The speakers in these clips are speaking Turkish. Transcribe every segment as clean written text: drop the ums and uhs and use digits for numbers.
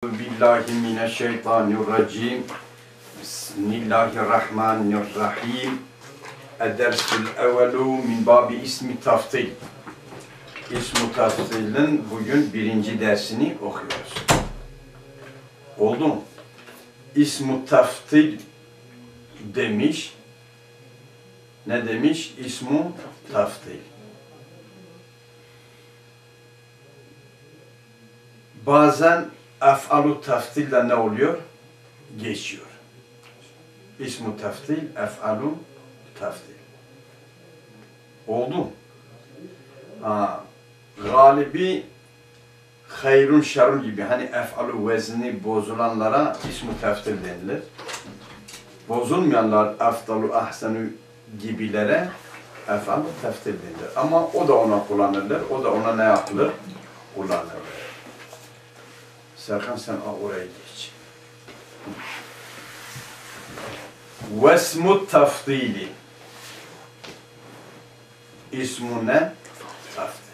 Billahi mineşşeytanirracim. Bismillahirrahmanirrahim. Edersül evvelu min babi ismi taftil. İsmu taftilin bugün birinci dersini okuyoruz. Oldu mu? İsmu taftil demiş. Ne demiş? İsmu taftil. Bazen ef'alu taftil'le ne oluyor? Geçiyor. İsmu taftil, ef'alu taftil. Oldu. Galibi hayrun şerun gibi, hani ef'alu vezni bozulanlara ismu taftil denilir. Bozulmayanlar ef'alu ahsenu gibilere ef'alu taftil denilir. Ama o da ona kullanılır. O da ona ne yapılır? Kullanılır. Serkan sen oraya geç. Vesmu tafdili. İsmu ne? Tafdil.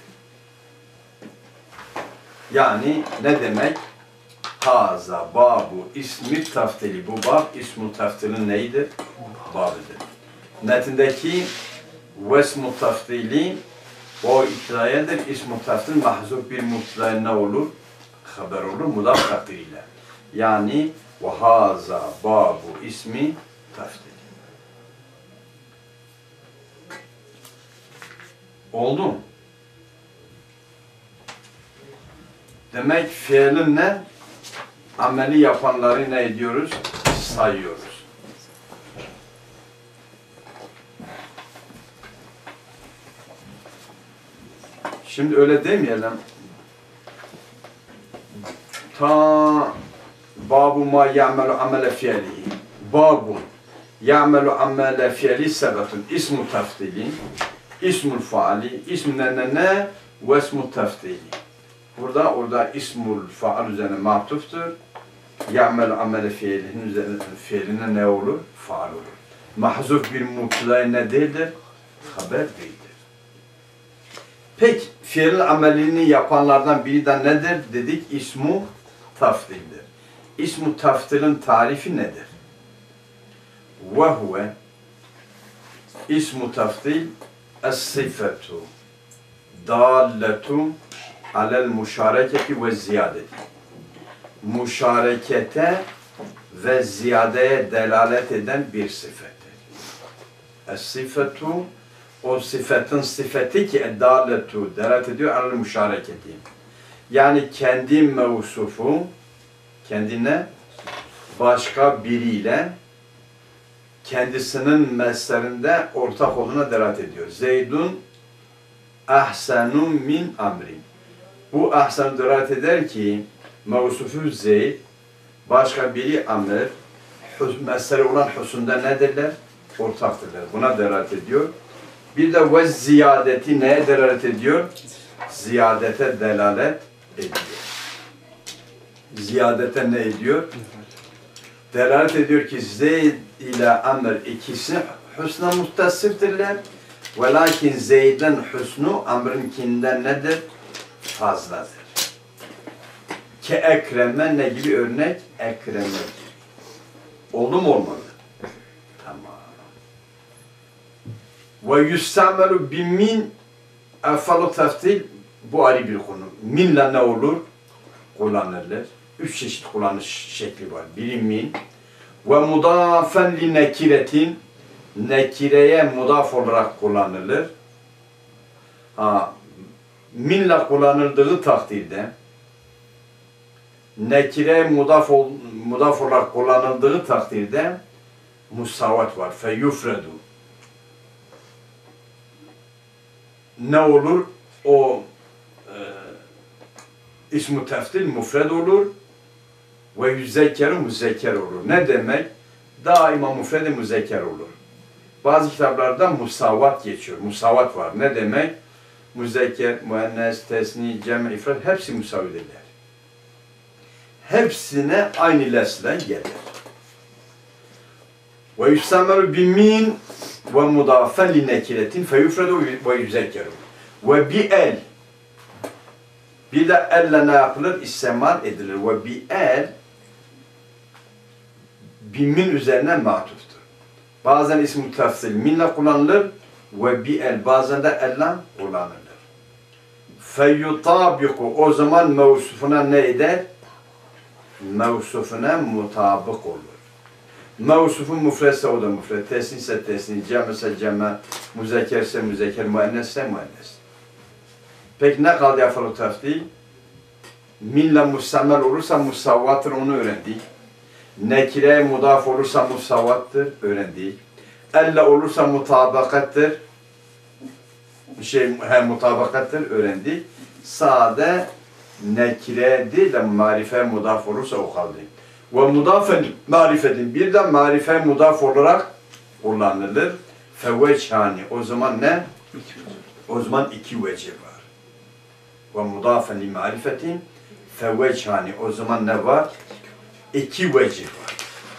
Yani ne demek? Haza babu ismi tafdili. Bu bab ismu tafdilin neydir? Babıdır. Metindeki vesmu tafdili o iktirayedir. İsmu tafdil mahzuf bir mutlaya ne olur? Haber olur mudaf takdiriyle. Yani ve haza babu ismi tafdil. Oldu mu? Demek fiilin ne? Ameli yapanları ne ediyoruz? Sayıyoruz. Şimdi öyle demeyelim. Ta babu ma ya'melu amele fi'lihi. Babu ya'melu amele fi'li sebetun. İsmu tafdili, ismul faali, ismu ne ve ismu tafdili. Orada ismul faal üzerine matuftur. Ya'melu amele fi'linin üzerine fiiline ne olur? Faal olur. Mahzuf bir mutlaya ne değildir? Haber değildir. Peki fiilin amelini yapanlardan biri de nedir? Dedik ismu tafdildir. İsmu tafdilin tarifi nedir? Ve huve ismu tafdil es-sıfetu dalletu alel müşareketi ve ziyadeti. Müşarekete ve ziyadeye delalet eden bir sıfettir. Es-sıfetu o sıfatın sıfatı ki eddaletu delalet ediyor alel müşareketi. Yani kendi mevsufu kendine başka biriyle kendisinin meslerinde ortak olduğuna delalet ediyor. Zeydun ahsenu min amrin. Bu ahsen delalet eder ki mevsufu Zeyd başka biri amr mesleri olan husunda nedirler? Ortaktırlar. Buna delalet ediyor. Bir de ve ziyadeti neye delalet ediyor? Ziyadete delalet ediyor. Ziyadete ne ediyor? Delalet ediyor ki Zeyd ile Amr ikisi husna muttasiftirler. Velakin Zeyd'in husnu Amr'ınkinden nedir? Fazladır. Ke ekreme ne gibi örnek? Ekreme. Oldu mu olmadı? Tamam. Ve yustamelu bi min efalu taftil bu ayrı bir konu. Minle ne olur? Kullanılır. 3 çeşit kullanış şekli var. Biri min ve mudafen li nekiretin nekireye mudaf olarak kullanılır. Minle kullanıldığı takdirde nekire mudaf olarak kullanıldığı takdirde musavat var. Feyufredu. Ne olur? O ismu teftil mufred olur ve yüzekkeru müzekker olur. Ne demek? Daima mufred-i müzekker olur. Bazı kitaplarda musavat geçiyor. Musavat var. Ne demek? Müzekker, müennes, tesni, cem, ifrat hepsi musavidirler. Hepsine aynı lesle gelir. Ve yustamelu bi min ve mudafen li nekiretin fe yufredu ve yüzekkeru. Ve bi el Bir de elle ne yapılır? İstemal edilir. Ve bi el min üzerine matuftur. Bazen ismi tefsil minle kullanılır ve bi el bazen de elle kullanılır. Feyutabiku o zaman mevsufuna ne eder? Mevsufuna mutabık olur. Mevsufun müfretse o da müfret, tesnise tesni, cem'se cem'e, müzekerse müzeker, müennesse müennes. Peki ne kaldı yafalı teftil? Minle mustamel olursa musavvattır, onu öğrendik. Nekire mudaf olursa musavvattır, öğrendik. Elle olursa mutabakattır, mutabakattır, öğrendik. Sade nekire değil de marife mudaf olursa o kaldı. Ve mudafen marifetin bir de marife mudaf olarak kullanılır. Feveçhani o zaman ne? O zaman iki vecih var. Ve mudafen li marifetin feveçhani o zaman ne var? İki vecih var.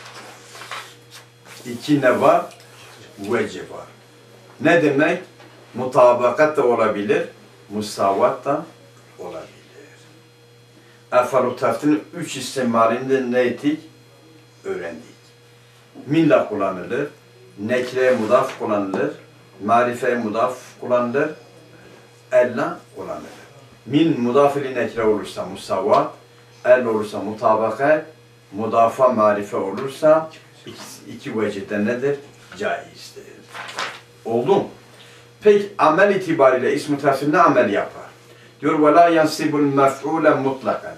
İki ne var? Vecih var. Ne demek? Mutabakat da olabilir, musavat da olabilir. Efal-u teftilin 3 istimalinde ne ettik? Öğrendik. Minle kullanılır, nekre mudaf kullanılır, marife mudaf kullanılır, elle kullanılır. Min mudafili nekre olursa musavat, el olursa mutabakat, mudafa marife olursa iki vecihde nedir? Caizdir. Oldu mu? Peki amel itibariyle ism-i tefsil ne amel yapar? Diyor وَلَا يَنْسِبُ الْمَفْعُولَ مُطْلَقًا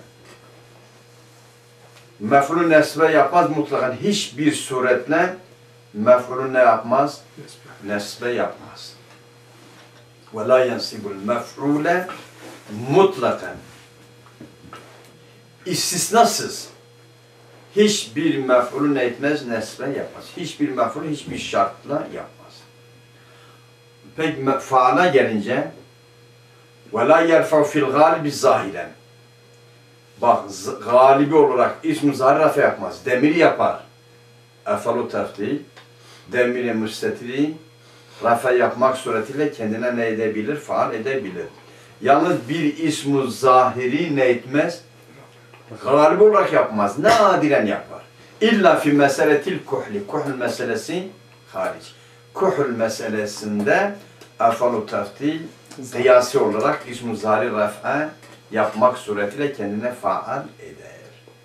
Mef'ulü nesbe yapmaz mutlakan. Hiçbir suretle mef'ulü ne yapmaz? Nesbe yapmaz. وَلَا يَنْسِبُ الْمَفْعُولَ مُطْلَقًا İstisnasız. Hiçbir mef'ulü ne etmez? Nesbe yapmaz. Hiçbir mef'ulü hiçbir şartla yapmaz. Peki faala gelince وَلَا يَرْفَعُ فِي الْغَالِبِ زَاهِرًا Bak, galibi olarak ism-i zahir rafa yapmaz. Demiri yapar. Efal-u teftil, demiri müstetiri, rafa yapmak suretiyle kendine ne edebilir? Faal edebilir. Yalnız bir ism-i zahiri ne etmez? Galibi olarak yapmaz. Nadiren yapar. İlla fi meseletil kuhli. Kuhl meselesi hariç. Kuhl meselesinde efal-u teftil, kıyasi olarak ism-i zahiri rafa yapmak suretiyle kendine faal eder.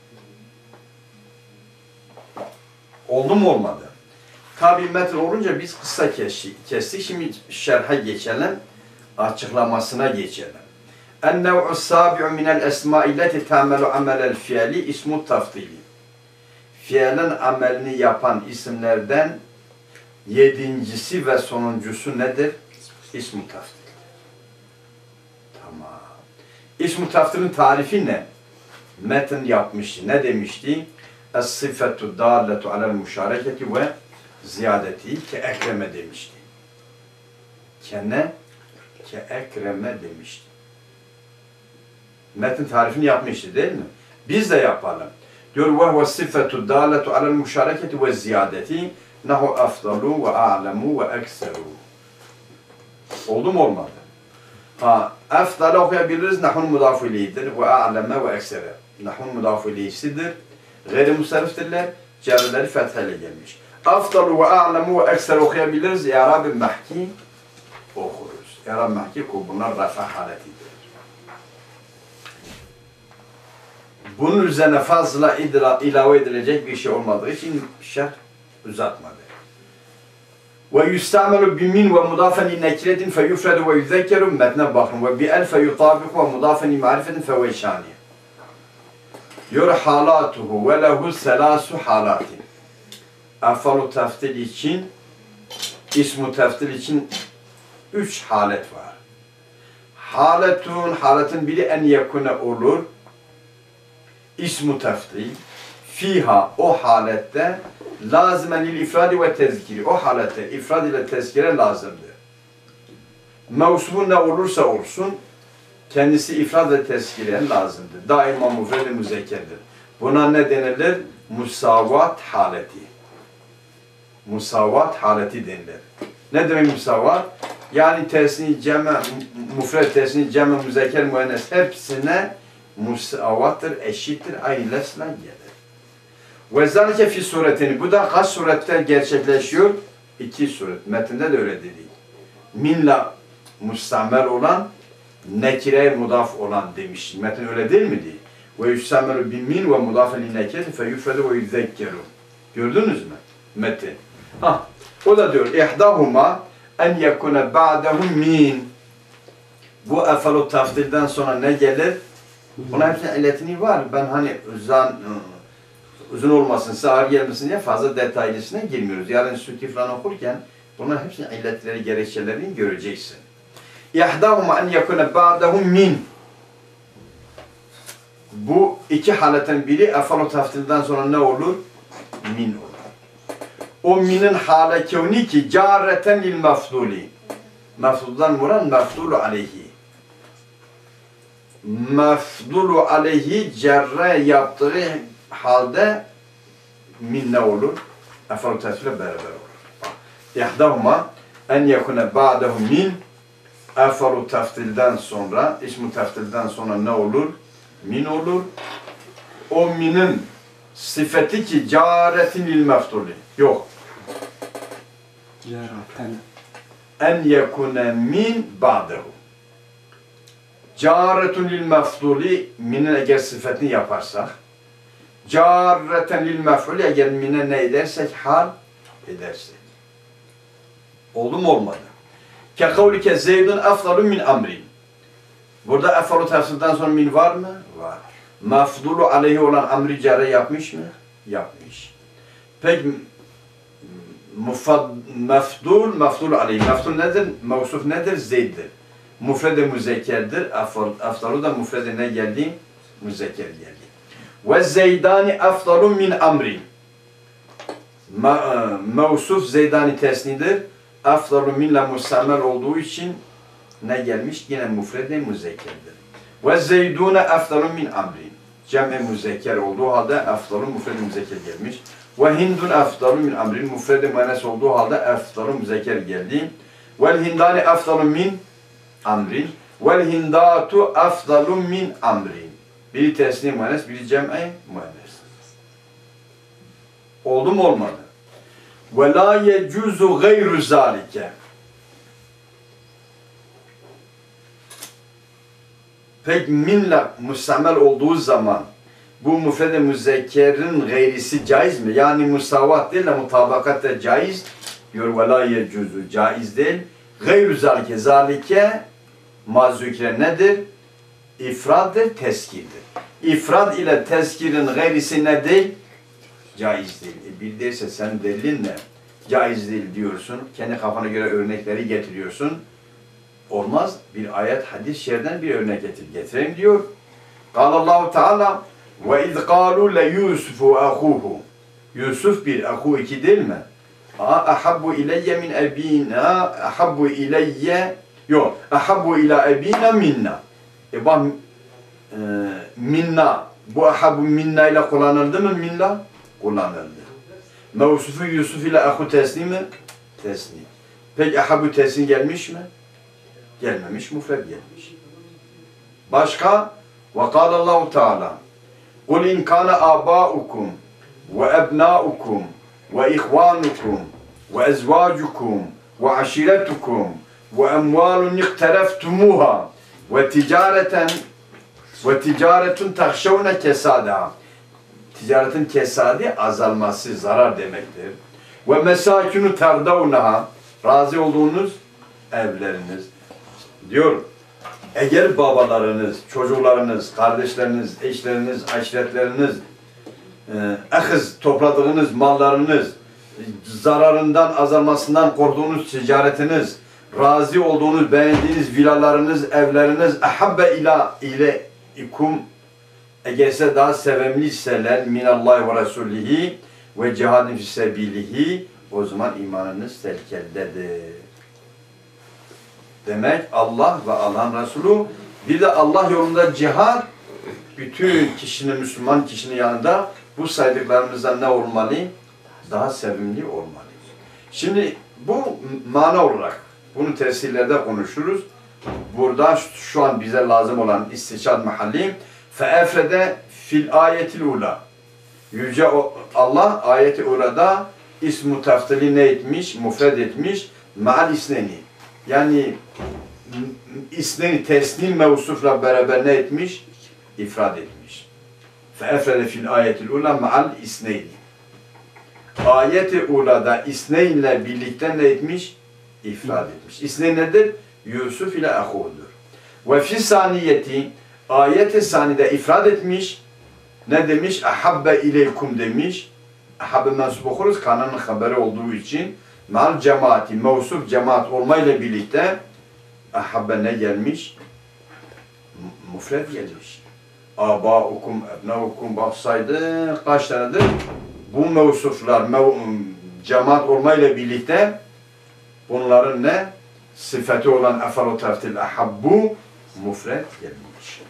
Oldu mu olmadı? Tabi metre olunca biz kısa kestik. Şimdi şerhe geçelim. Açıklamasına geçelim. En-nev'u s-sabi'u minel esmâ'i leti ta'melu amelel fiili ismu taftili. Fiilin amelini yapan isimlerden yedincisi ve sonuncusu nedir? İsmu taftil. Tamam. İsm-i taftilin tarifi ne? Metin yapmıştı. Ne demişti? Es-sıfetu dâlletu alel müşareketi ve ziyadeti ke ekreme demişti. Kene ke ekreme demişti. Metin tarifini yapmıştı değil mi? Biz de yapalım. Diyor ve huves-sıfetu dâlletu alel müşareketi ve ziyadeti nahu afdalu ve a'lemu ve ekseru. Oldu mu olmadı? Efdal'ı okuyabiliriz. Nahun mudaf ileyhidir. Ve a'leme ve eksere. Nahun mudaf ileyhisidir. Gayri musarriftirler. Cerreleri fethiyle gelmiş. Efdalu ve a'lemu ve eksere okuyabiliriz. İ'rab-ı mehki okuruz. İ'rab-ı mehki bunlar rafa haletidir. Bunun üzerine fazla ilave edilecek bir şey olmadığı için şerh uzatmadı. Ve yustamelu bimin ve mudafen li nekretin fe yufredu ve yüzekkeru metne bakın ve bi el fe yutabiku ve mudafen li marifetin fe veyşani. Diyor halatuhu ve lehu selasu halatin. Efalu teftil için, ismu teftil için 3 halet var. Haletin biri en yekune olur. İsmu teftil. Fiha o halette lazimen lil ifradi ve tezkiri. O halette ifrad ile tezkire lazımdır. Mevsufun ne olursa olsun kendisi ifrad ve tezkire lazımdır. Daima mufred-i müzekkerdir. Buna ne denilir? Musavat haleti. Musavat haleti denilir. Ne demek musavat? Yani tesni, ceme, mufred, tesni, ceme, müzekker, müennes hepsine musavattır, eşittir, aynı lefzle gelir. Ve zalike fi suretini. Bu da kaç surette gerçekleşiyor? 2 suret. Metinde de öyle dedi. Minle mustamel olan, nekire mudaf olan demiş. Metin öyle değil mi diye. Ve yustamelu bin min ve mudafen li nekireti fe yufredu ve yüzekkeru. Gördünüz mü? Metin. O da diyor. İhdahuma en yekune ba'dehum min. Bu efalu tafdilden sonra ne gelir? Buna hepsinin illetini var. Ben hani uzun olmasın, sağır gelmesin diye fazla detaylısına girmiyoruz. Yarın Sütü falan okurken bunların hepsinin illetleri, gerekçelerini göreceksin. İhdahuma en yekune ba'dehum min. Bu 2 haletten biri efalu tafdilden sonra ne olur? Min olur. O minin hale kevni ki careten lil mefduli. Mefduldan muran mefdulu aleyhi. Mefdulu aleyhi cerre yaptığı halde min ne olur? Efalu tafdile beraber olur. İhdahuma en yekune ba'dehu min. Efalu tafdilden sonra, ismu tafdilden sonra ne olur? Min olur. O minin sıfeti ki caretin lil mefduli. Yok. Careten. En yekune min ba'dehu. Caretun lil mefduli, minin eğer sıfatını yaparsak, careten lil mef'uli, eğer mine ne edersek, hal edersek. Oldu mu olmadı? Ke kavlike zeydun efdalu min amrin. Burada efalu tefsirden sonra min var mı? Var. Mefdulu aleyhi olan amri care yapmış mı? Yapmış. Peki mefdul aleyhi. Mefdul nedir? Mevsuf nedir? Zeyddir. Mufred-i müzekkerdir. Efdalu da mufred-i ne geldi? Müzekker geldi. Ve zeydani efdalu min amri. Mevsuf zeydani tesnidir. Efdalu minle musamel olduğu için ne gelmiş? Yine mufred-i müzekkerdir. Ve zeydune efdalu min amri. Cem-i müzekker olduğu halde efdalu mufred-i müzekker gelmiş. Ve hindun efdalu min amrin. Mufred-i müennes olduğu halde efdalu müzekker geldi. Vel hindani efdalu min amrin. Vel hindatu efdalu min amrin. Biri tesni müennes, biri cem-i müennes. Oldu mu olmadı? Ve la yecuzu gayru zalike. Peki minle mustamel olduğu zaman bu mufred-i müzekkerin gayrisi caiz mi? Yani musavat değil de mutabakat da caiz. Diyor ve la yecuzu, caiz değil. Gayru zalike, zalike mazükre nedir? İfraddır, teskirdir. İfrad ile teskirin gayrisi ne değil? Caiz değil. Bir derse sen delilinle caiz değil diyorsun. Kendi kafana göre örnekleri getiriyorsun. Olmaz. Bir ayet, hadis, şerden bir örnek getireyim diyor. Allahu Teala ve iz qalu le Yusufu ahuhu. Yusuf bir, ahu iki değil mi? Ahabbu ileyye min ebina, ahabbu ileyye, yok, ahabbu ila ebina minna. Bak, minna, bu ahabbu minna ile kullanıldı mı minna? Kullanıldı. Mevsufu Yusuf ile ahu tesni mi? Tesni. Peki ahabbu tesni gelmiş mi? Gelmemiş, mufred gelmiş. Başka? Ve kâlallahu Teala قُلْ اِنْ كَانَ آبَاؤُكُمْ وَاَبْنَاؤُكُمْ وَاِخْوَانُكُمْ وَاَزْوَاجُكُمْ وَعَشِيرَتُكُمْ وَاَمْوَالٌ اِقْتَرَفْتُمُوهَا وَتِجَارَةٌ تَخْشَوْنَ كَسَادًا. Ticaretin kesadi azalması, zarar demektir. وَمَسَاكِنُ تَرْدَوْنَهَا. Razı olduğunuz evleriniz. Diyor, eğer babalarınız, çocuklarınız, kardeşleriniz, eşleriniz, aşiretleriniz, ehız topladığınız mallarınız, zararından, azalmasından korktuğunuz ticaretiniz, razı olduğunuz, beğendiğiniz villalarınız, evleriniz, ahabbe ile ikum, eğerse daha sevimliyseler minallahi ve resulihi ve cihadin fissebilihi, o zaman imanınız tehlikeldedir. Demek Allah ve Allah'ın Resulü, bir de Allah yolunda cihad, bütün kişinin, Müslüman kişinin yanında bu saydıklarımızdan ne olmalı? Daha sevimli olmalı. Şimdi bu mana olarak, Bunu tefsirlerde konuşuruz. Burada şu an bize lazım olan istişad mahalli feefrede fil ayetil ula. Yüce Allah ayeti ulada ismu teftili ne etmiş? Mufred etmiş. Ma'al isneni. Yani isneni teslim mevsufla beraber ne etmiş? İfrad etmiş. Feefrede fil ayetil ula ma'al isneyni. Ayeti ulada isneynle birlikte ne etmiş? İfrad etmiş. İsneyn nedir? Yusuf ile ahudur. Ve fi saniyeti ayeti sanide ifrad etmiş. Ne demiş? Ahabbe ileykum demiş. Ahabbe mensup okuruz. Kananın haberi olduğu için. Mal cemaati, mevsuf cemaat olmayla birlikte ahabbe ne gelmiş? Mufred gelmiş. Abaukum, ebnaukum baksaydı kaç tanedir? Bu mevsuflar cemaat olmayla birlikte bunların ne? Sıfatı olan efalu teftil ahabbu mufred gelmiş.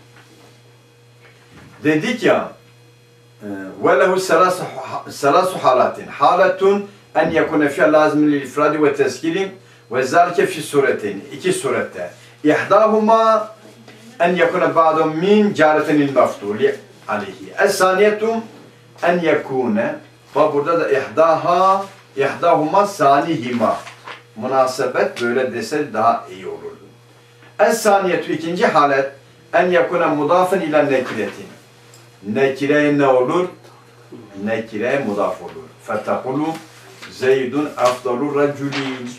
Dedik ya وَلَهُ سَلَاسُ حَالَاتٍ حَالَةٌ اَنْ يَكُنَ فِيهَا لَازِمٍ لِلْاِفْرَادِ وَتَسْكِيلٍ وَذَلْكَ فِي سُورَتَيْنِ İki surette. اِحْدَاهُمَا اَنْ يَكُنَ بَعْضٌ مِنْ جَارَةٍ الْمَفْتُولِ عَلَيْهِ الثَّانِيَةُ اَنْ يَكُونَ burada da اِحْدَاهُمَا sanihima. Münasebet böyle dese daha iyi olurdu. Es-saniyetü ikinci halet en yakuna mudafen ila nekiretin. Nekireye ne olur? Nekireye mudaf olur. Fetakulu Zeydun afdalur raculin.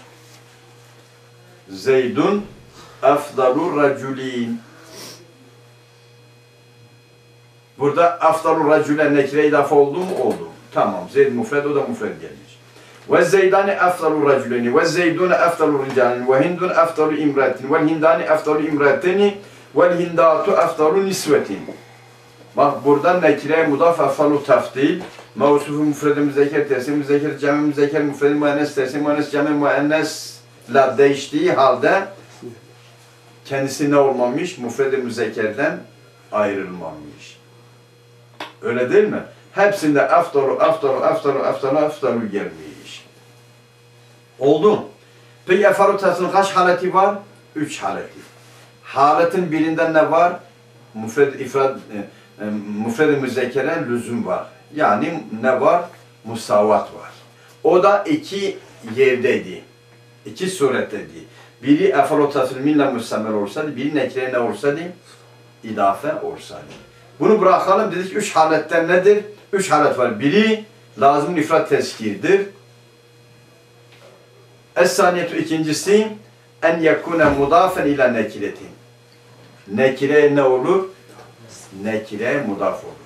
Zeydun afdalur raculin. Burada afdalur racule nekire idafe oldu mu? Oldu. Tamam. Zeyd mufred, o da mufred gelmiş. Ve zeydani afdalur raculeni ve zeydun afdalur ricalin ve hindun afdalur imratin ve hindani afdalur imrateni ve hindatu afdalur nisvetin. Bak buradan nekire mudaf afdalu tafdil mevsufu mufred-i müzekker, tersi müzekker, cem-i müzekker, mufred-i müennes, tersi müennes, cem-i müennes la değiştiği halde kendisi ne olmamış? Mufred-i müzekkerden ayrılmamış. Öyle değil mi? Hepsinde afdalu gelmiş. Oldu. Peki efalu tafdilin kaç haleti var? 3 haleti. Haletin birinden ne var? Mufred-i müzekkere lüzum var. Yani ne var? Musavat var. O da iki yerdeydi. İki suretteydi. Biri efalu tafdil minle müsemmer olsaydı, biri nekire ne olsaydı? İdafe olsaydı. Bunu bırakalım dedik. 3 haletten nedir? 3 halet var. Biri lazım ifrat tezkirdir. Es-saniyetu ikincisi en yekune mudafen ila nekiretin. Nekire ne olur? Nekire mudaf olur.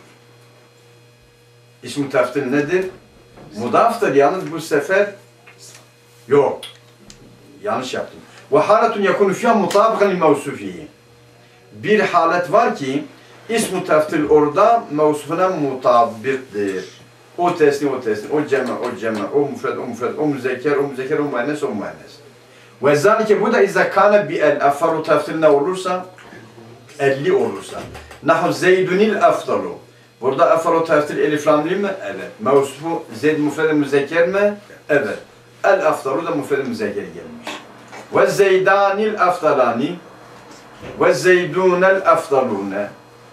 İsm-i teftil nedir? Mudaftır. Yalnız bu sefer yok. Yanlış yaptım. Ve haletun yekunu fiyâ mutabikan li mevsufihi. Bir halet var ki İsm-i teftil orada mevsufuna mutabiktir. O teslim, o cemme, o mufred, o müzekker, o müennes, o müennes. Ve zâlike bu da izâkâne bi'el affalu teftil ne olursa 50 olursa. Nahu zeydunil afdalu. Burada affalu teftil elif lamli mi? Evet. Mevsufu zeyd mufred-i müzekker mi? Evet. El afdalu da mufred-i müzekker gelmiş. Ve zeydanil afdalani ve zeydunel afdalune.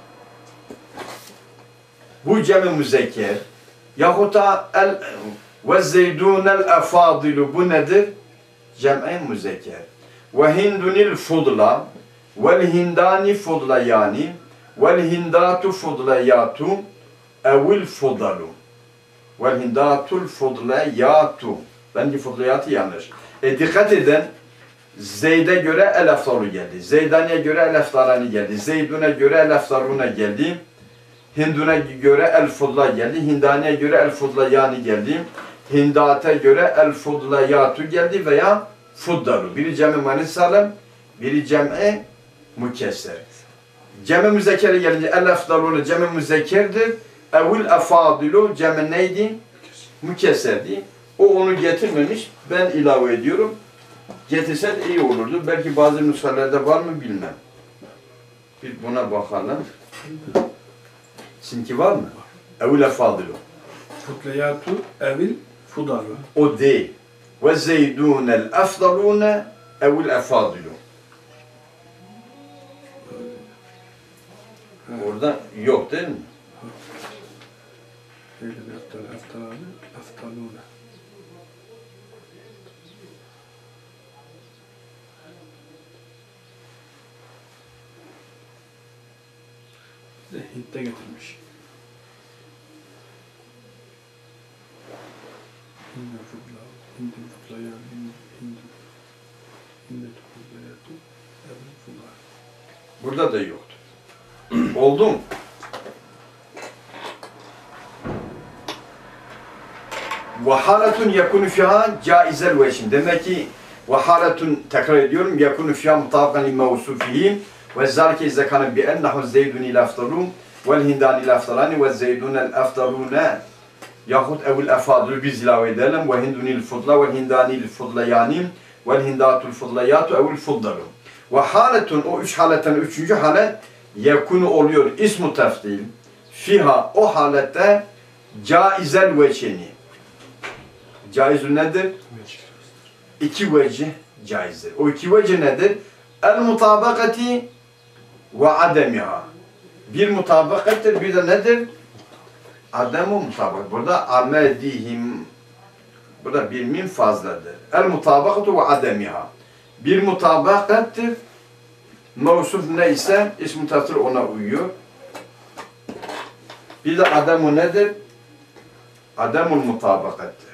Bu cem-i müzekker yahut da ve zeydunel afadilu bu nedir? Cem-i müzekker. Ve hindunil fudla vel hindani fudla yani vel hindatu fudlayatu evil fudalu vel hindatul fudlayatu. Bence fudlayatı yanlış. Dikkat edin. Zeyd'e göre el afdalu geldi. Zeydani'ye göre el afdalani geldi. Zeydun'a göre el afdaluna geldi. Hindun'a göre el-fudla geldi. Hindani'ye göre el-fudlayani geldi. Hindat'a göre el-fudlayatu geldi veya fuddalu. Biri cem-i muannes salim, biri cem-i mukesser. Cem-i müzekkere gelince el-afdalunu cem-i müzekkerdir. Evil afadilu cem-i neydi? Mukesserdi. O onu getirmemiş. Ben ilave ediyorum. Getirse iyi olurdu. Belki bazı nüshelerde var mı bilmem. Bir buna bakalım. Sizinki var mı? Evil efadilu. Fudlayatu evil fudalu. O değil. Ve zeydûnel efdalûne evul efadilu. Orada yok değil mi? Öyle bir eftalune. Hint'te getirmiş. Burada da yoktu. Oldu mu? وَحَالَةٌ يَكُنُ فِيهَا جَائِزَ الْوَجْهِ. Demek ki وَحَالَةٌ tekrar ediyorum. يَكُنُ فِيهَا مُطَابِقًا لِمَوْصُوفِهِ وَذَلِكَ إِذَا كَانَ بِأَنَّهُ الزَّيْدُونِ الْأَفْضَلُونَ وَالْهِنْدَانِ الْأَفْضَلَانِ وَالزَّيْدُونَ الْأَفْضَلُونَ yahut evul efadülü biz ilave edelim. وَهِنْدُنِي الْفُضْلَ وَالْهِنْدَانِ الْفُضْلَيَانِ وَالْهِنْدَاتُ الْفُضْلَيَاتُ اَوُ الْفُضْلَلُ. وَحَالَةٌ o üç haletten üçüncü halet yekunu oluyor. İsmu tefdil. Fiha o halette caizel veçeni. Caizü nedir? İki vecih caizdir. O iki vecih nedir? El mutabakati ve ademiha. Bir mutabakattır, bir de nedir? Ademu mutabakat. Burada amedihim. Burada bir min fazladır. El mutabakatu ve ademiha. Bir mutabakattır. Mevsuf neyse ism-i tefsir ona uyuyor. Bir de ademu nedir? Ademul mutabakattır.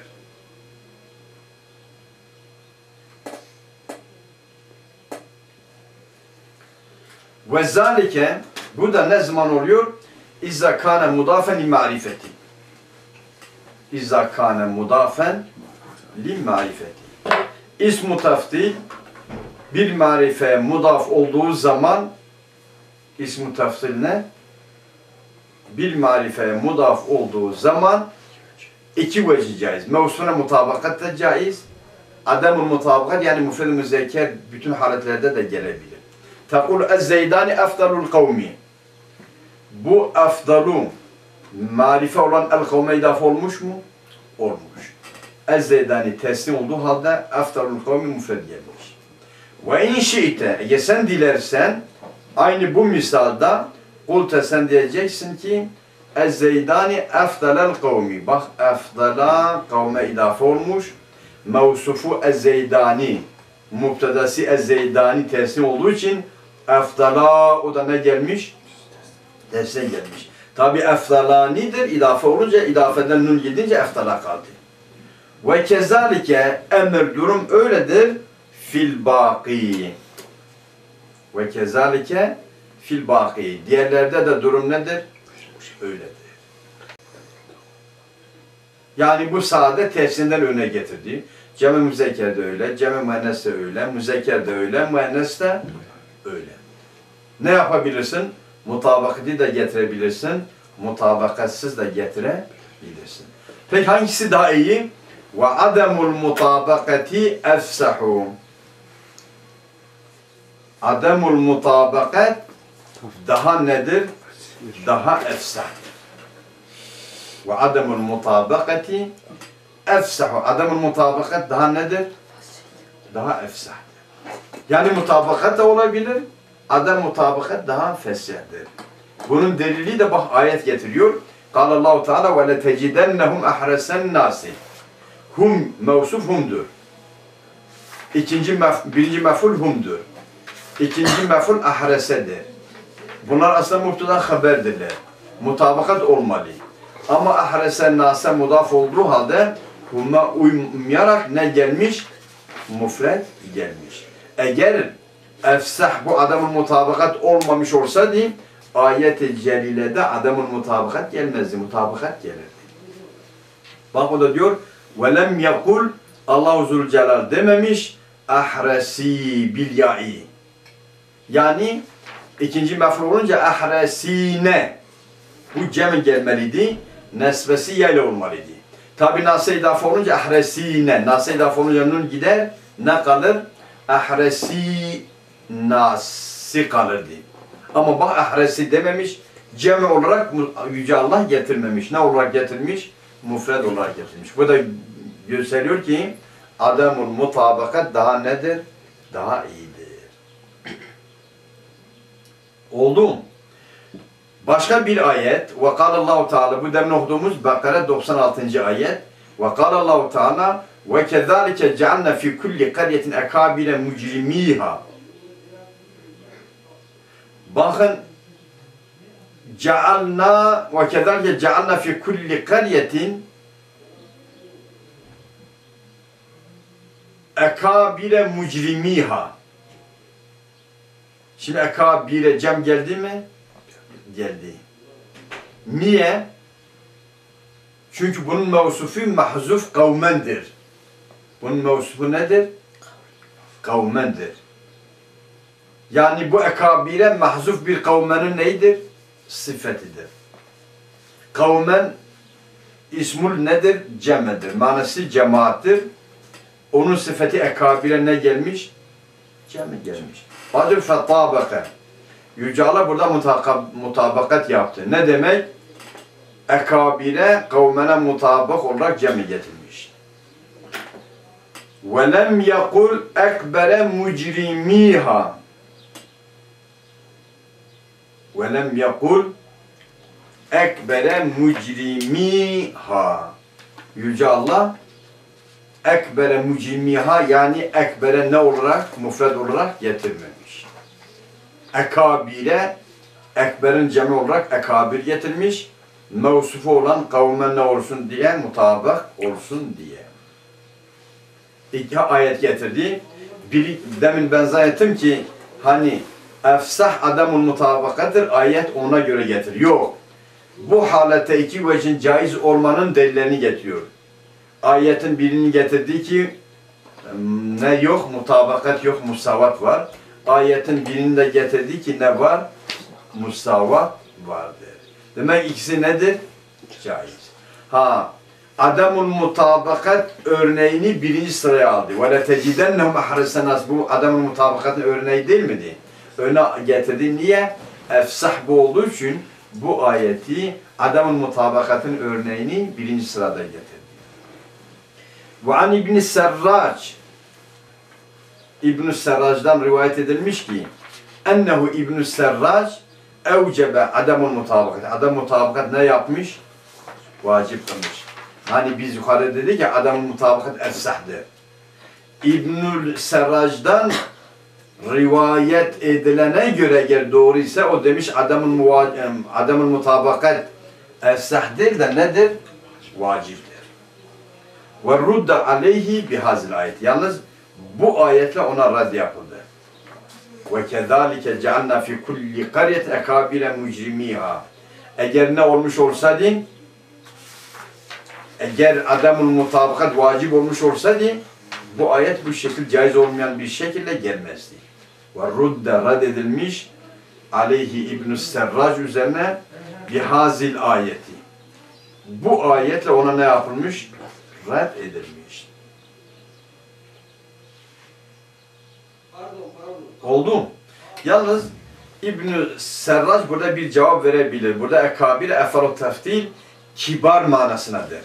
Ve zalike bu da ne zaman oluyor? İzza kâne mudafen li ma'rifeti. İzza kâne mudafen li ma'rifeti. İsm-i tefdil bir marifeye mudaf olduğu zaman ism-i tefdil ne? Bir marifeye mudaf olduğu zaman iki vecih caiz. Mevsuna mutabakat da caiz. Ademul mutabakat yani müfred-i müzekker bütün haletlerde de gelebilir. Tekul ez-zeydani efdalul kavmi. Bu efdalu marife olan el-kavme idaf olmuş mu? Olmuş. Ez-zeydani teslim olduğu halde efdalul kavmi müfred gelmiş. Ve in şi'te, eğer sen dilersen aynı bu misalda kulte sen diyeceksin ki ez-zeydani efdalel kavmi. Bak efdala kavme idaf olmuş. Mevsufu ez-zeydani. Mubtedası ez-zeydani teslim olduğu için efdala o da ne gelmiş? Teslim gelmiş. Tabi efdalanidir. İdafe olunca idafeden nun gidince eftala kaldı. Ve kezalike emir durum öyledir. Fil baki. Ve kezalike fil baki. Diğerlerde de durum nedir? Öyledir. Yani bu sade tefsirinden öne getirdi. Cem-i müzekker de öyle, cem-i müennes de öyle, müzekker de öyle, müennes de öyle. Ne yapabilirsin? Mutabakati de getirebilirsin, mutabakatsız da getirebilirsin. Peki hangisi daha iyi? Ve ademul mutabakati efsahu. Ademul mutabakat daha nedir? Daha efsahdır. Ve ademul mutabakati efsahu. Ademul mutabakat daha nedir? Daha efsahdır. Yani mutabakat da olabilir. Adem mutabakat daha fesihdir. Bunun delili de bak ayet getiriyor. Allahu Teala ve letecidennehum ahresen nasi. Hum mevsuf humdur. Birinci mef'ul humdur. İkinci mef'ul ahresedir. Bunlar aslında muhtemelen haberdirler. Mutabakat olmalı. Ama ahresen nase mudaf olduğu halde humma uymayarak ne gelmiş? Mufred gelmiş. Eğer efsah bu adamın mutabakat olmamış olsaydı ayet-i celilede adamın mutabakat gelmezdi. Mutabakat gelirdi. Bak o da diyor وَلَمْ يَقُلْ Allah-u Zülcelal dememiş ahresi bil ya'i. Yani ikinci mef'ul olunca ahresine bu cem gelmeliydi. Nesbesi yayla olmalıydı. Tabi nas'e idafe olunca ahresine. Nas'e idafe olunca nun gider. Ne kalır? Ahresi nasi kalırdı. Ama bak ahresi dememiş. Cem olarak Yüce Allah getirmemiş. Ne olarak getirmiş? Mufred olarak getirmiş. Bu da gösteriyor ki adamın mutabakat daha nedir? daha iyidir. Oldu. Başka bir ayet. Ve kâlallahu Teala, bu demin okuduğumuz Bakara 96. ayet. Ve kâlallahu Teala ve kezâlike cealna fi kulli karyetin ekâbile mücrimîhâ. Bakın, cealna ve kezâlike cealna fi kulli karyetin ekâbile mücrimîhâ. Şimdi ekâbile cem geldi mi? Geldi. Niye? Çünkü bunun mevsufu mahzuf kavmendir. Bunun mevsufu nedir? Kavmendir. Yani bu ekabire mahzuf bir kavmenin neydir? Sıfetidir. Kavmen ismul nedir? Cem'dir. Manası cemaattir. Onun sıfeti ekabire ne gelmiş? Cem'e gelmiş. Adı fetabaka. Yüce Allah burada mutabakat yaptı. Ne demek? Ekabire kavmene mutabak olarak cem'i getirmiş. وَلَمْ يَقُلْ اَكْبَرَ مُجْرِمِيهَا وَلَمْ يَقُلْ اَكْبَرَ مُجْرِمِيهَا. Yüce Allah ekbere mücrimiha, yani ekbere ne olarak? Mufred olarak getirmemiş. Ekabire, ekberin cemi olarak ekabir getirmiş. Mevsufu olan kavmen ne olsun diye, mutabak olsun diye. İki ayet getirdi. Demin ben zannettim ki hani efsah adamın mutabakadır, ayet ona göre getir. Yok. Bu halete iki vecin caiz olmanın delillerini getiriyor. Ayetin birini getirdiği ki ne yok? Mutabakat yok, musavat var. Ayetin birini de getirdiği ki ne var? Musavat vardır. Demek ikisi nedir? Caiz. Ha, adamul mutabakat örneğini birinci sıraya aldı. وَلَا تَجِدَنَّهُمْ اَحْرَسَ النَّاسِ. Bu adamul mutabakatın örneği değil miydi? Öne getirdi. Niye? Efsah bu olduğu için bu ayeti adamul mutabakatın örneğini birinci sırada getirdi. وَعَنْ İbn-i Serrac, İbn-i Serrac'dan rivayet edilmiş ki ennehu İbn-i Serrac evcebe adamul mutabakat. Adam mutabakat ne yapmış? Vacip kılmış. Hani biz yukarı dedik ya, adamul mutabakat efsahdır. İbn-i Serrac'dan rivayet edilene göre eğer doğru ise o demiş adamul mutabakat efsah değil de nedir? Vaciptir. Ve rudda aleyhi bihazil ayet. Yalnız bu ayetle ona rad yapıldı. Ve kezalike cealna fi kulli qaryet ekabire mücrimiha. Eğer ne olmuş olsaydı, eğer adamın mutabakat vacip olmuş olsaydı, bu ayet bu şekilde caiz olmayan bir şekilde gelmezdi. Ve rudda rad edilmiş aleyhi İbn-i Serrac üzerine bihazil ayeti. Bu ayetle ona ne yapılmış? Rad edilmiş. Oldu. Yalnız İbn-i Serrac burada bir cevap verebilir. Burada ekabir, eferut teftil kibar manasınadır.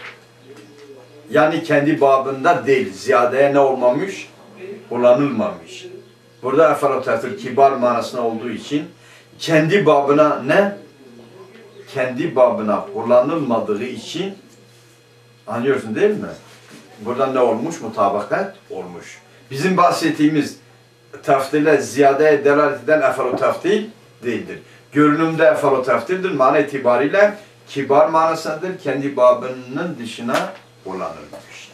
Yani kendi babında değil, ziyadeye ne olmamış? Kullanılmamış. Burada eferut teftil kibar manasına olduğu için kendi babına ne? Kendi babına kullanılmadığı için, anlıyorsun değil mi? Burada ne olmuş? Mutabakat olmuş. Bizim bahsettiğimiz teftile ziyadeye delalet eden eferut teftil değildir. Görünümde eferut teftildir. Mana itibariyle kibar manasıdır. Kendi babının dışına kullanılmış.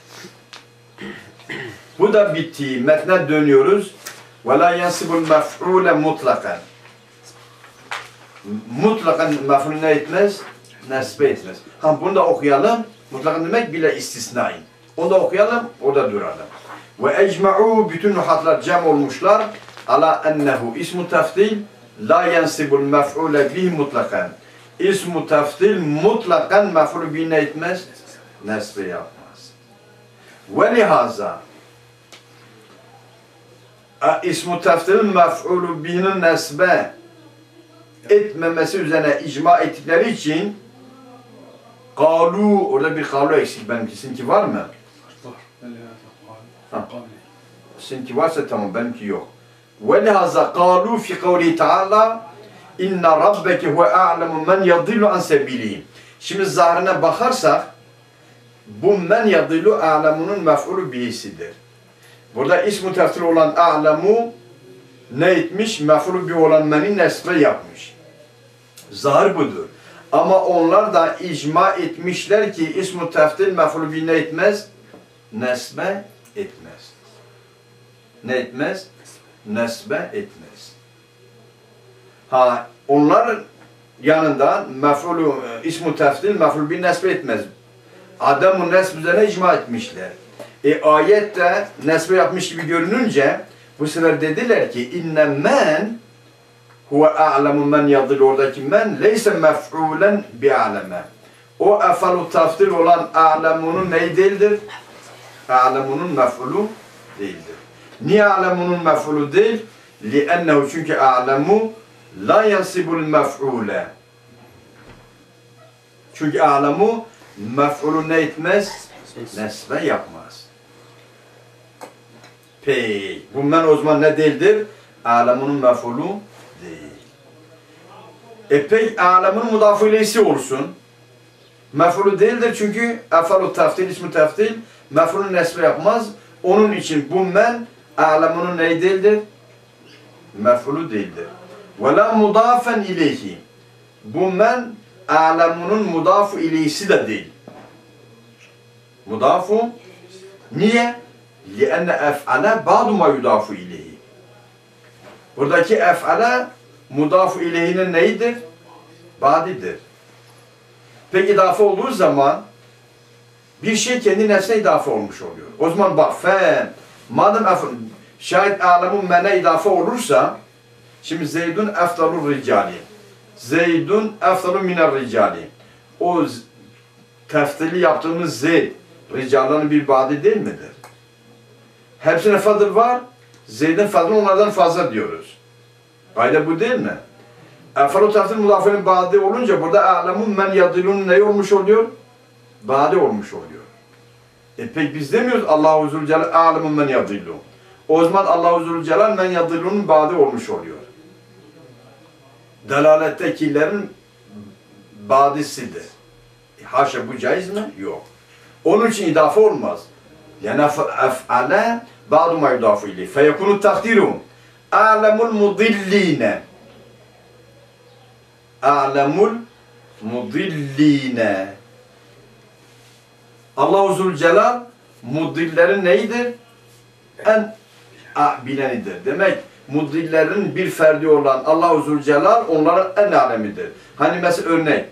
Bu da bitti. Metne dönüyoruz. وَلَا يَنْسِبُ الْمَفْعُولَ مُطْلَقًا. Mutlakan mef'ul ne etmez? Nesbe etmez. Ha, bunu da okuyalım. Mutlakan demek bile istisnain. Onu da okuyalım, orada duralım. Ve ecma'u, bütün nuhatlar cem olmuşlar. Ala ennehu ismu teftil la yensibul mef'ule bih mutlakan. İsmu teftil mutlakan mef'ul bih ne etmez? Nesbe yapmaz. Ve lihaza ismu teftilin mef'ulu bih'nin nesbe etmemesi üzerine icma ettikleri için kalu, orada bir kalu eksik, benimkisinki var mı? Var. Seninki varsa tamam, benimki yok. وَلِهَذَا قَالُوا فِي قَوْلِهِ تَعَالَى اِنَّ رَبَّكَ هُوَ اَعْلَمُ مَنْ يَضِلُّ عَنْ سَبِيلِهِ. Şimdi zahirine bakarsak, bu men yadillu a'lemunun mef'ulü bihisidir. Burada ism-i teftil olan a'lemu ne etmiş? Mef'ulü bih olan meni nesbe yapmış. Zahir budur. Ama onlar da icma etmişler ki ism-i teftil mef'ulü bih ne etmez? Nesbe etmez. Ne etmez? Nesbe etmez. Ha, onlar yanında mef'ulü ism-i teftil mef'ulü bih nesbe etmez. Adem-i nesb üzerine icma etmişler. Ayette nesbe yapmış gibi görününce bu sefer dediler ki inne men huve a'lemu men yadil, oradaki men leyse mef'ulen bi'aleme. O efalu taftil olan a'lemunun neyi değildir? A'lemunun mef'ulu değildir. Niye a'lemunun mef'ulu değil? Li'ennehu, çünkü a'lemu la yansibul mef'ule. Çünkü a'lemu mef'ulü ne etmez? Nesbe yapmaz. Peki, bundan o zaman ne değildir? A'lemunun mef'ulü değil. Peki, a'lemunun mudaf-ı ileyhisi olsun. Mef'ulü değildir çünkü efalu teftil, ismi teftil mef'ulün nesbe yapmaz. Onun için bu men a'lemunun neyi değildir? Mef'ulü değildir. Ve la mudafen ileyhi. Bu men a'lemunun mudaf-ı ileyhisi de değil. Mudafu. Niye? لِأَنَّ اَفْعَلَ بَعْضُ مَا يُدَافُ اِلَيْهِ. Buradaki ef'ale mudafu ileyhinin neyidir? Badidir. Peki idafe olduğu zaman bir şey kendi nefsine idafe olmuş oluyor. O zaman bak madem şayet a'lemun mene idafe olursa, şimdi Zeydun eftalur ricali. Zeydun eftalur miner ricali. O teftili yaptığımız Zeyd ricalların bir badi değil midir? Hepsine fadıl var. Zeyd'in fadlı onlardan fazla diyoruz. Ayda bu değil mi? Efalu teftil mudafinin badi olunca burada a'lemun men yadilun ne olmuş oluyor? Badi olmuş oluyor. Peki biz demiyoruz Allahu Zülcelal a'lemun men yadilun. O zaman Allahu Zülcelal men yadilunun badi olmuş oluyor. Delalettekilerin badisidir. Haşa, bu caiz mi? Yok. Onun için idafe olmaz. Yani ef'ale ba'du ma yudafu ileyh. Feyekunu takdiru a'lemul mudilline. A'lemul mudilline. Allah-u Zülcelal mudillerin neyidir? En bilenidir. Demek mudillerin bir ferdi olan Allah-u Zülcelal onların en alemidir. Hani mesela örnek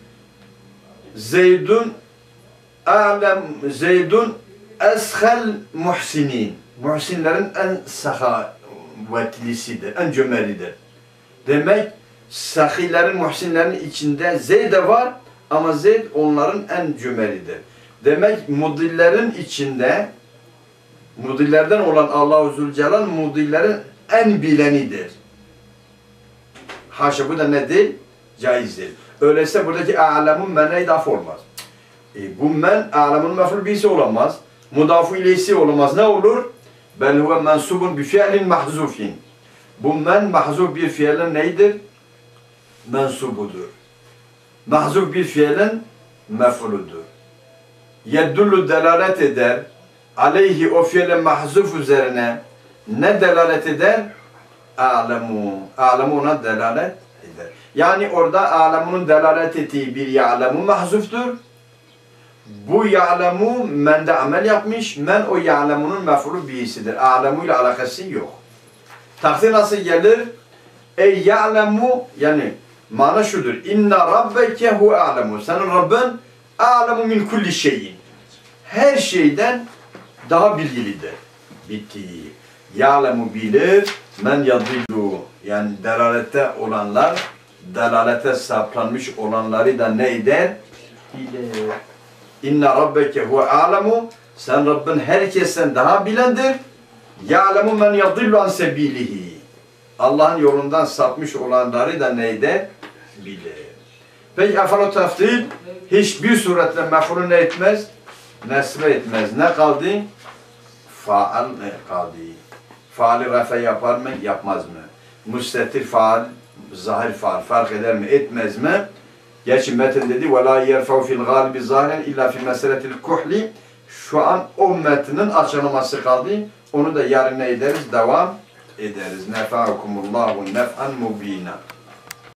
Zeydun eshel muhsinin. Muhsinlerin en sahavetlisidir, en cömertidir. Demek sahilerin, muhsinlerin içinde Zeyd de var ama Zeyd onların en cömertidir. Demek mudillerin içinde, mudillerden olan Allah-u Zülcelal mudillerin en bilenidir. Haşa, bu da ne değil? Caiz değil. Öyleyse buradaki a'lemun men'e idaf olmaz. Bu men a'lemun mef'ul bihisi olamaz. Mudafu ileyhisi olamaz. Ne olur? Bel huve mensubun bi fi'lin mahzufin. Bu men mahzuf bir fiilin neydir? Mensubudur. Mahzuf bir fiilin mef'uludur. Yeddullu delalet eder. Aleyhi, o fiilin mahzuf üzerine ne delalet eder? A'lemu. A'lemu ona delalet eder. Yani orada a'lemunun delalet ettiği bir ya'lemu mahzuftur. Bu ya'lemu mende amel yapmış. Men o ya'lemunun mef'ulü bihisidir. A'lemu ile alakası yok. Takdir nasıl gelir? Ey ya'lemu, yani mana şudur. İnne rabbeke hu a'lemu. Senin Rabbin a'lemu min kulli şeyin. Her şeyden daha bilgilidir. Bitti. Ya'lemu bilir. Men yadillu. Yani delalette olanlar, delalete saplanmış olanları da ne eder? Bilir. İnne rabbeke huve a'lemu. Sen Rabbin herkesten daha bilendir. Ya'lemu men yadillu an sebilihi. Allah'ın yolundan sapmış olanları da neyde? Bilir. Peki efalu teftil hiçbir suretle mef'ulü ne etmez? Nesbe etmez. Ne kaldı? faal kadi. Faali rafa yapar mı? Yapmaz mı? Müstetir faal, zahir faal fark eder mi? Etmez mi? Gerçi metin dedi وَلَا يَرْفَوْ فِي الْغَالِبِ ظَاهِرًا اِلَّا فِي مَسَلَةِ الْكُحْلِ. Şu an o metnin açıklaması kaldı. Onu da yarın ne ederiz? Devam ederiz. Nefa'akumullahu nef'an mubina.